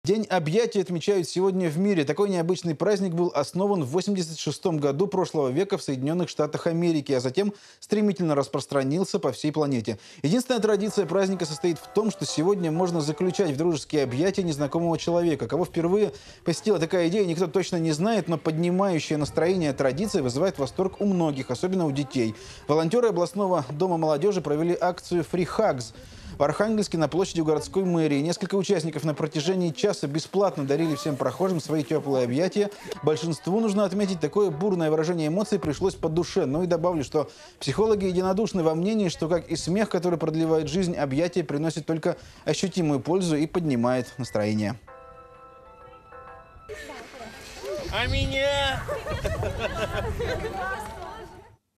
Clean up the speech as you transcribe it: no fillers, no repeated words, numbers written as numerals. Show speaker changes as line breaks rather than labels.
День объятий отмечают сегодня в мире. Такой необычный праздник был основан в 1986 году прошлого века в Соединенных Штатах Америки, а затем стремительно распространился по всей планете. Единственная традиция праздника состоит в том, что сегодня можно заключать в дружеские объятия незнакомого человека. Кого впервые посетила такая идея, никто точно не знает, но поднимающая настроение традиция вызывает восторг у многих, особенно у детей. Волонтеры областного дома молодежи провели акцию «Free Hugs» в Архангельске на площади у городской мэрии. Несколько участников на протяжении часа бесплатно дарили всем прохожим свои теплые объятия. Большинству, нужно отметить, такое бурное выражение эмоций пришлось по душе. Но и добавлю, что психологи единодушны во мнении, что, как и смех, который продлевает жизнь, объятия приносит только ощутимую пользу и поднимает настроение.
А меня?